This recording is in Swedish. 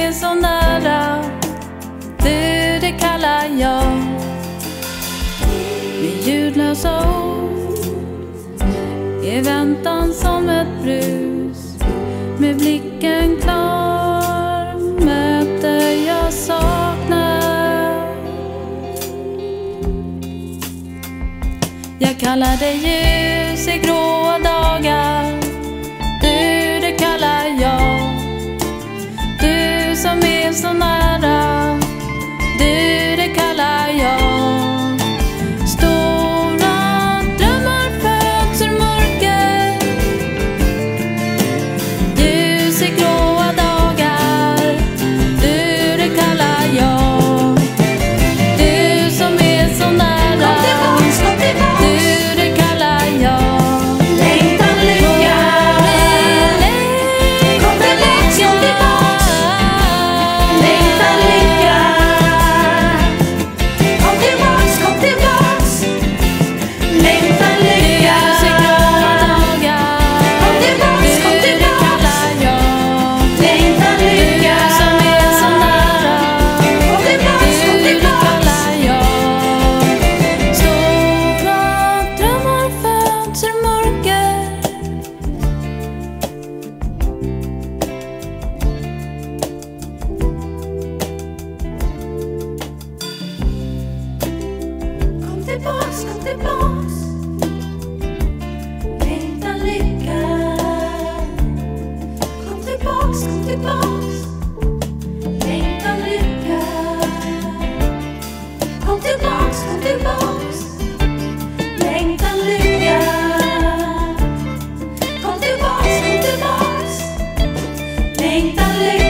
är så nära, du, det kallar jag. Med ljudlösa ord, i väntan som ett brus. Med blicken klar möter jag saknar. Jag kallar dig ljus i gråa dagar, du, det kallar jag. Du som är så nära, du, det kallar jag. Stora drömmar föds ur mörker, ljus i gråa dagar, du, det kallar jag. Du som är så nära, du, det kallar jag. Längtan, lycka, kom tillbaks, längtan, lycka, kom tillbaks, kom tillbaks. Längtan, lycka, kom tillbaks, kom tillbaks. Längtan, lycka, kom tillbaks, kom tillbaks. Stora drömmar föds ur mörker, Kom tillbaks, kom tillbaks. Längtan, lycka, kom tillbaks, kom tillbaks. Längtan, lycka, kom tillbaks, kom tillbaks. Längtan, lycka, kom tillbaks, kom tillbaks. Längtan, lycka.